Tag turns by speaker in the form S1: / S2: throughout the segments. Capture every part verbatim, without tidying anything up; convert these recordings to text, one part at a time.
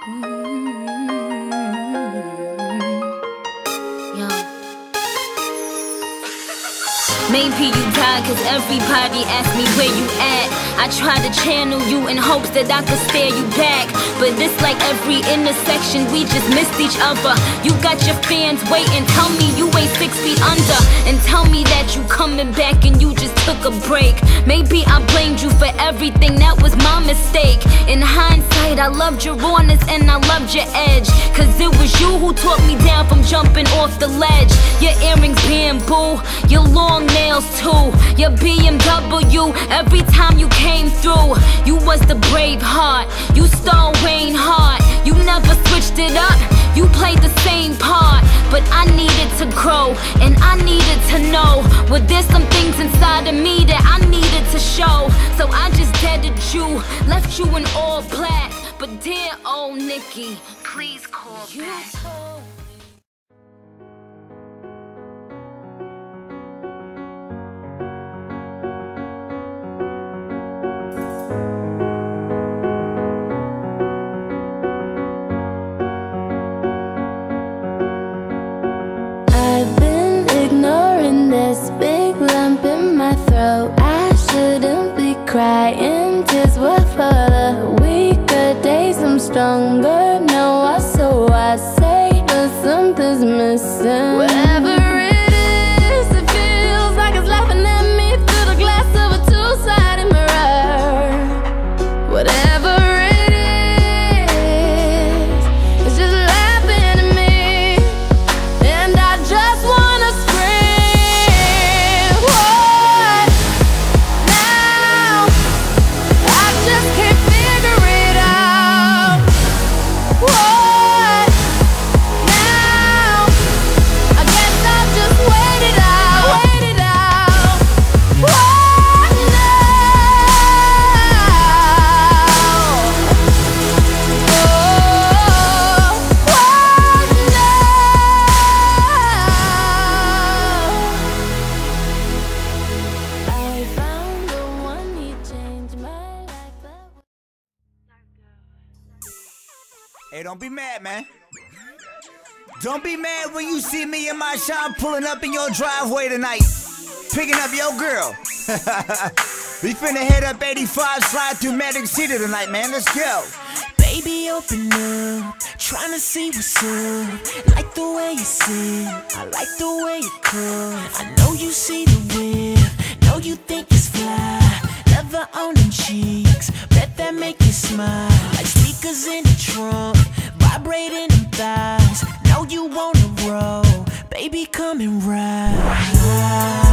S1: Maybe you died cause everybody asked me where you at. I tried to channel you in hopes that I could stare you back, but it's like every intersection we just missed each other. You got your fans waiting, tell me you ain't six feet under, and tell me that you coming back and you just took a break. Maybe I blamed you for everything, that was my mistake. In hindsight, I loved your rawness and I loved your edge, cause it was you who taught me down from jumping off the ledge. Your earrings bamboo, your long nails too, your B M W, every time you came through. You was the brave heart, you stole Wayne Hart. You never switched it up, you played the same part. But I needed to grow, and I needed to know, well, there's some things inside of me that I needed to show. So I just deaded you, left you in all black. But dear old Nicki, please call back.
S2: I've been ignoring this big lump in my throat. I shouldn't be crying, tears were for the weaker days. I'm stronger now, so I say, but something's missing. Whatever it is, it feels like it's laughing at me through the glass of a two-sided mirror. Whatever it is, it's just laughing at me, and I just wanna scream. What now? I just can't figure it out. What now? I guess I'll just wait it out, wait it out. What now? Oh, what now? I found the one, he changed my life.
S3: Hey, don't be mad, man. Don't be mad when you see me and my shop pulling up in your driveway tonight, picking up your girl. We finna head up eighty-five, slide through Magic City tonight, man. Let's go.
S4: Baby, open up, tryna see what's up. Like the way you sit, I like the way you cook. I know you see the whip, know you think it's fly. Leather on them cheeks, bet that make you smile. Like speakers in the trunk, vibrating them thighs. Know you wanna roll, baby, come and ride.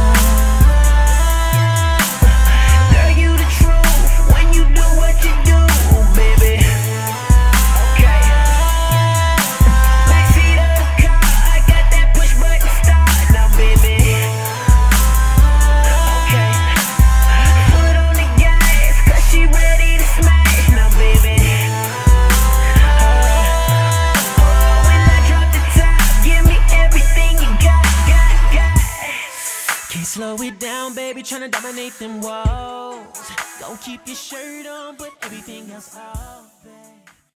S4: Slow it down, baby, tryna dominate them walls. Don't keep your shirt on, but everything else off, baby.